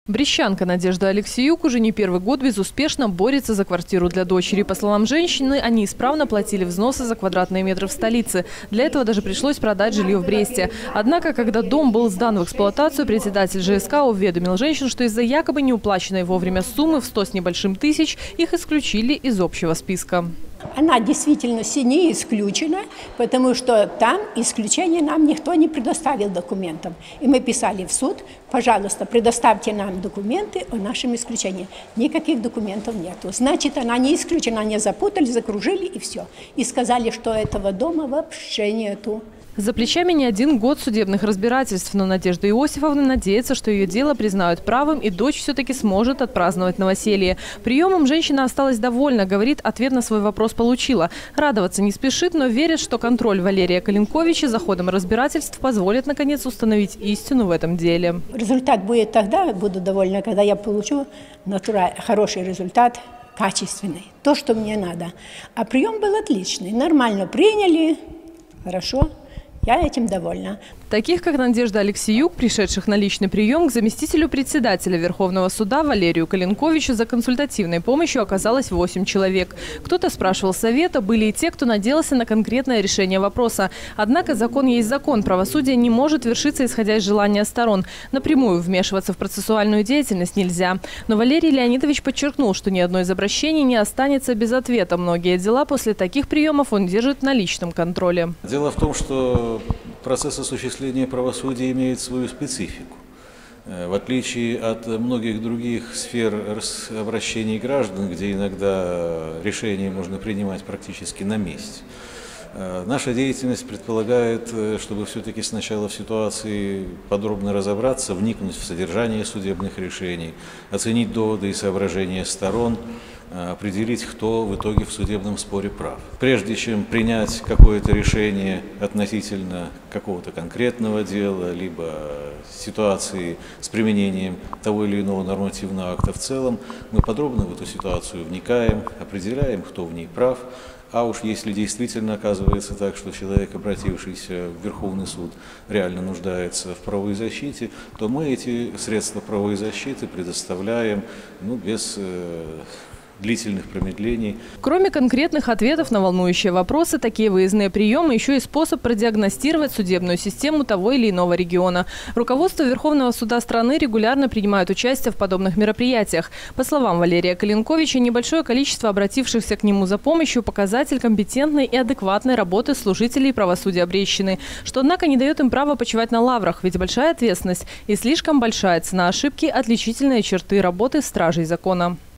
Брещанка Надежда Алексеюк уже не первый год безуспешно борется за квартиру для дочери. По словам женщины, они исправно платили взносы за квадратные метры в столице. Для этого даже пришлось продать жилье в Бресте. Однако, когда дом был сдан в эксплуатацию, председатель ЖСК уведомил женщин, что из-за якобы неуплаченной вовремя суммы в 100 с небольшим тысяч их исключили из общего списка. Она действительно не исключена, потому что там исключение нам никто не предоставил документов. И мы писали в суд: пожалуйста, предоставьте нам документы о нашем исключении. Никаких документов нету. Значит, она не исключена, они запутали, закружили и все. И сказали, что этого дома вообще нету. За плечами не один год судебных разбирательств, но Надежда Иосифовна надеется, что ее дело признают правым и дочь все-таки сможет отпраздновать новоселье. Приемом женщина осталась довольна, говорит, ответ на свой вопрос получила. Радоваться не спешит, но верит, что контроль Валерия Калинковича за ходом разбирательств позволит наконец установить истину в этом деле. Результат будет тогда, буду довольна, когда я получу хороший результат, качественный, то, что мне надо. А прием был отличный, нормально приняли, хорошо. Я этим довольна. Таких, как Надежда Алексеюк, пришедших на личный прием к заместителю председателя Верховного суда Валерию Калинковичу за консультативной помощью оказалось 8 человек. Кто-то спрашивал совета, были и те, кто надеялся на конкретное решение вопроса. Однако закон есть закон. Правосудие не может вершиться, исходя из желания сторон. Напрямую вмешиваться в процессуальную деятельность нельзя. Но Валерий Леонидович подчеркнул, что ни одно из обращений не останется без ответа. Многие дела после таких приемов он держит на личном контроле. Дело в том, что процесс осуществления правосудия имеет свою специфику. В отличие от многих других сфер обращений граждан, где иногда решения можно принимать практически на месте, наша деятельность предполагает, чтобы все-таки сначала в ситуации подробно разобраться, вникнуть в содержание судебных решений, оценить доводы и соображения сторон, определить, кто в итоге в судебном споре прав. Прежде чем принять какое-то решение относительно какого-то конкретного дела, либо ситуации с применением того или иного нормативного акта в целом, мы подробно в эту ситуацию вникаем, определяем, кто в ней прав. А уж если действительно оказывается так, что человек, обратившийся в Верховный суд, реально нуждается в правовой защите, то мы эти средства правовой защиты предоставляем без длительных промедлений. Кроме конкретных ответов на волнующие вопросы, такие выездные приемы еще и способ продиагностировать судебную систему того или иного региона. Руководство Верховного суда страны регулярно принимает участие в подобных мероприятиях. По словам Валерия Калинковича, небольшое количество обратившихся к нему за помощью – показатель компетентной и адекватной работы служителей правосудия Брещины, что, однако, не дает им права почивать на лаврах, ведь большая ответственность и слишком большая цена ошибки – отличительные черты работы стражей закона.